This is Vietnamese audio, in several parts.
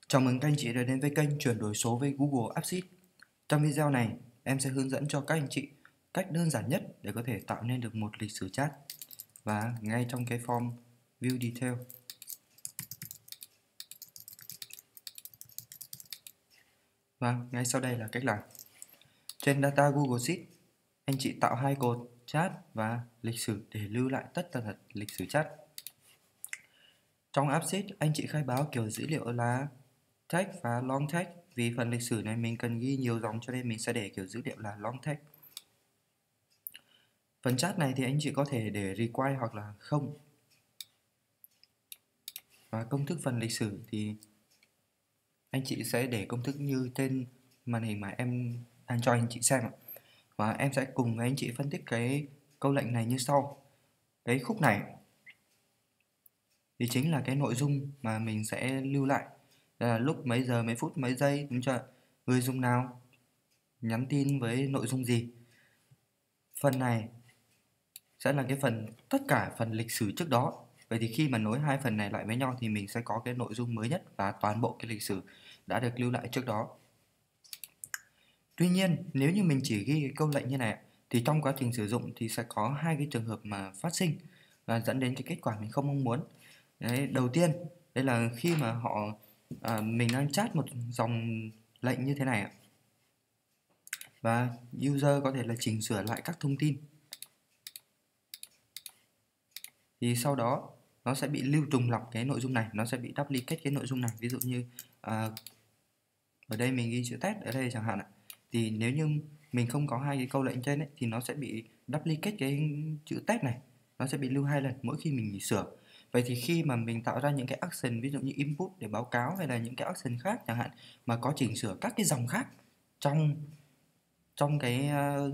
Chào mừng các anh chị đã đến với kênh chuyển đổi số với Google Apps. Trong video này, em sẽ hướng dẫn cho các anh chị cách đơn giản nhất để có thể tạo nên được một lịch sử chat và ngay trong cái form View Detail. Và ngay sau đây là cách làm. Trên data Google Sheet, anh chị tạo hai cột chat và lịch sử để lưu lại tất tần tật lịch sử chat. Trong Apps Sheet, anh chị khai báo kiểu dữ liệu là text và long text. Vì phần lịch sử này mình cần ghi nhiều dòng cho nên mình sẽ để kiểu dữ liệu là long text. Phần chat này thì anh chị có thể để require hoặc là không. Và công thức phần lịch sử thì anh chị sẽ để công thức như trên màn hình mà em đang cho anh chị xem ạ. Và em sẽ cùng với anh chị phân tích cái câu lệnh này như sau. Cái khúc này thì chính là cái nội dung mà mình sẽ lưu lại. Đây là lúc mấy giờ, mấy phút, mấy giây, đúng chưa? Người dùng nào nhắn tin với nội dung gì. Phần này sẽ là cái phần tất cả phần lịch sử trước đó. Vậy thì khi mà nối hai phần này lại với nhau thì mình sẽ có cái nội dung mới nhất và toàn bộ cái lịch sử đã được lưu lại trước đó. Tuy nhiên, nếu như mình chỉ ghi cái câu lệnh như này thì trong quá trình sử dụng thì sẽ có hai cái trường hợp mà phát sinh và dẫn đến cái kết quả mình không mong muốn. Đấy, đầu tiên, đây là khi mà mình đang chat một dòng lệnh như thế này ạ. Và user có thể là chỉnh sửa lại các thông tin. Thì sau đó nó sẽ bị lưu trùng lặp cái nội dung này, nó sẽ bị duplicate cái nội dung này. Ví dụ như ở đây mình ghi chữ test ở đây chẳng hạn ạ. Thì nếu như mình không có hai cái câu lệnh trên ấy, thì nó sẽ bị duplicate cái chữ test này, nó sẽ bị lưu hai lần mỗi khi mình sửa. Vậy thì khi mà mình tạo ra những cái action ví dụ như input để báo cáo hay là những cái action khác chẳng hạn mà có chỉnh sửa các cái dòng khác trong cái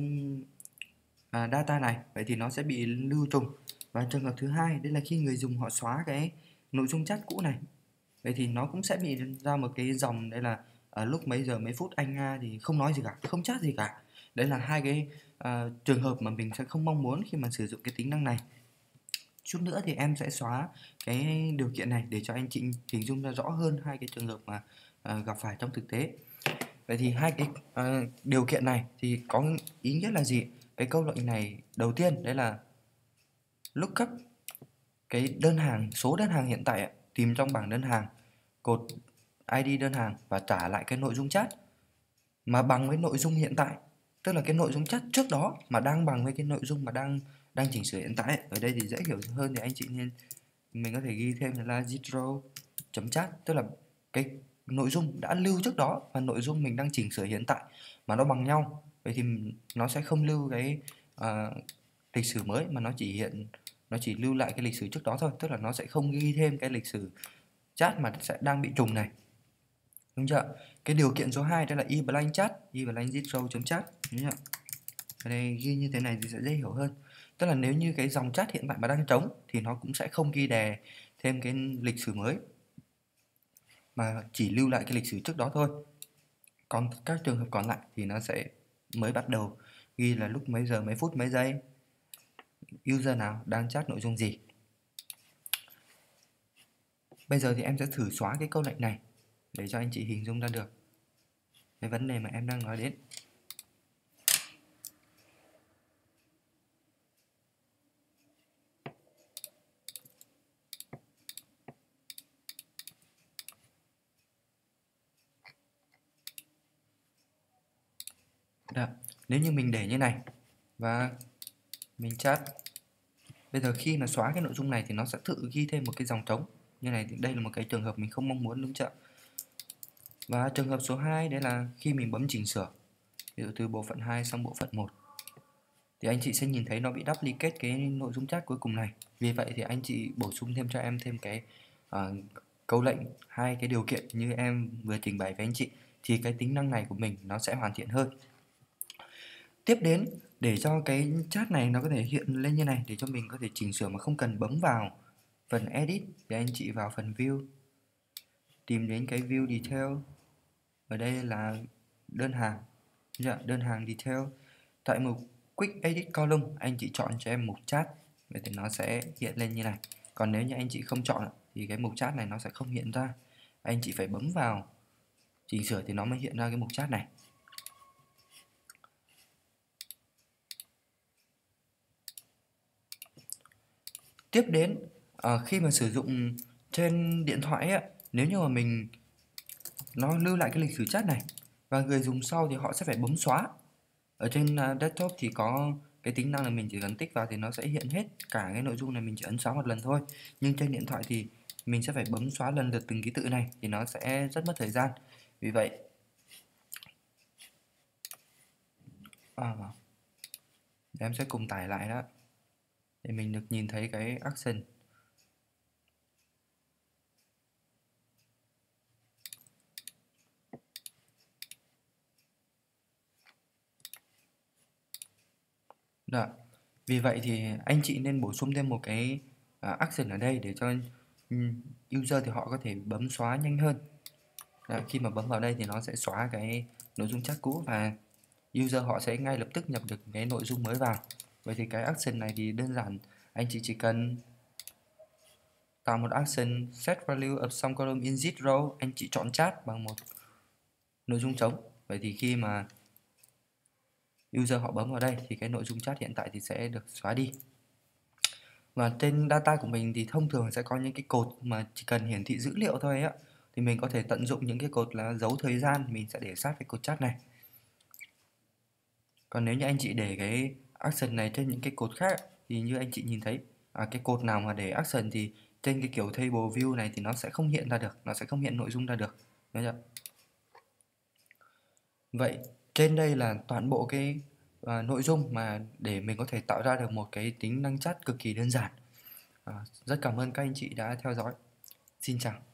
data này, vậy thì nó sẽ bị lưu trùng. Và trường hợp thứ hai, đây là khi người dùng họ xóa cái nội dung chat cũ này, vậy thì nó cũng sẽ bị ra một cái dòng đây là ở lúc mấy giờ mấy phút anh A thì không nói gì cả, không chat gì cả. Đấy là hai cái trường hợp mà mình sẽ không mong muốn khi mà sử dụng cái tính năng này. Chút nữa thì em sẽ xóa cái điều kiện này để cho anh chị hình dung ra rõ hơn hai cái trường hợp mà gặp phải trong thực tế. Vậy thì hai cái điều kiện này thì có ý nghĩa là gì? Cái câu lệnh này đầu tiên đấy là lookup cái đơn hàng, số đơn hàng hiện tại, tìm trong bảng đơn hàng, cột ID đơn hàng và trả lại cái nội dung chat mà bằng với nội dung hiện tại, tức là cái nội dung chat trước đó mà đang bằng với cái nội dung mà đang chỉnh sửa hiện tại. Ở đây thì dễ hiểu hơn thì anh chị nên mình có thể ghi thêm là zero.chat, tức là cái nội dung đã lưu trước đó và nội dung mình đang chỉnh sửa hiện tại mà nó bằng nhau. Vậy thì nó sẽ không lưu cái lịch sử mới mà nó chỉ lưu lại cái lịch sử trước đó thôi, tức là nó sẽ không ghi thêm cái lịch sử chat mà sẽ đang bị trùng này, đúng chưa? Cái điều kiện số 2 đó là eblank chat, eblank zero.chat, đúng chưa? Ở đây ghi như thế này thì sẽ dễ hiểu hơn. Tức là nếu như cái dòng chat hiện tại mà đang trống thì nó cũng sẽ không ghi đè thêm cái lịch sử mới mà chỉ lưu lại cái lịch sử trước đó thôi. Còn các trường hợp còn lại thì nó sẽ mới bắt đầu ghi là lúc mấy giờ mấy phút mấy giây, user nào đang chat nội dung gì. Bây giờ thì em sẽ thử xóa cái câu lệnh này để cho anh chị hình dung ra được cái vấn đề mà em đang nói đến. Được. Nếu như mình để như này và mình chat, bây giờ khi mà xóa cái nội dung này thì nó sẽ tự ghi thêm một cái dòng trống như này, thì đây là một cái trường hợp mình không mong muốn, đúng chưa? Và trường hợp số 2 đấy là khi mình bấm chỉnh sửa, ví dụ từ bộ phận 2 sang bộ phận 1 thì anh chị sẽ nhìn thấy nó bị duplicate cái nội dung chat cuối cùng này. Vì vậy thì anh chị bổ sung thêm cho em thêm cái câu lệnh, hai cái điều kiện như em vừa trình bày với anh chị thì cái tính năng này của mình nó sẽ hoàn thiện hơn. Tiếp đến, để cho cái chat này nó có thể hiện lên như này, để cho mình có thể chỉnh sửa mà không cần bấm vào phần edit, thì anh chị vào phần view, tìm đến cái view detail. Ở đây là đơn hàng, đơn hàng detail. Tại mục quick edit column anh chị chọn cho em mục chat, vậy thì nó sẽ hiện lên như này. Còn nếu như anh chị không chọn thì cái mục chat này nó sẽ không hiện ra. anh chị phải bấm vào chỉnh sửa thì nó mới hiện ra cái mục chat này. Tiếp đến khi mà sử dụng trên điện thoại ấy, nếu như mà nó lưu lại cái lịch sử chat này và người dùng sau thì họ sẽ phải bấm xóa. Ở trên desktop thì có cái tính năng là mình chỉ cần tích vào thì nó sẽ hiện hết cả cái nội dung này, mình chỉ ấn xóa một lần thôi. Nhưng trên điện thoại thì mình sẽ phải bấm xóa lần lượt từng ký tự này thì nó sẽ rất mất thời gian. Vì vậy em sẽ cùng tải lại đó để mình được nhìn thấy cái action. Đó. Vì vậy thì anh chị nên bổ sung thêm một cái action ở đây để cho user thì họ có thể bấm xóa nhanh hơn. Đó, khi mà bấm vào đây thì nó sẽ xóa cái nội dung chat cũ và user họ sẽ ngay lập tức nhập được cái nội dung mới vào. Vậy thì cái action này thì đơn giản, anh chị chỉ cần tạo một action set value of some column in this row, anh chị chọn chat bằng một nội dung trống. Vậy thì khi mà user họ bấm vào đây thì cái nội dung chat hiện tại thì sẽ được xóa đi. Và trên data của mình thì thông thường sẽ có những cái cột mà chỉ cần hiển thị dữ liệu thôi á, thì mình có thể tận dụng những cái cột là dấu thời gian, mình sẽ để sát cái cột chat này. Còn nếu như anh chị để cái action này trên những cái cột khác thì như anh chị nhìn thấy cái cột nào mà để action thì trên cái kiểu table view này thì nó sẽ không hiện ra được, nó sẽ không hiện nội dung ra được. Đúng chưa? Vậy trên đây là toàn bộ cái nội dung mà để mình có thể tạo ra được một cái tính năng chat cực kỳ đơn giản. Rất cảm ơn các anh chị đã theo dõi. Xin chào.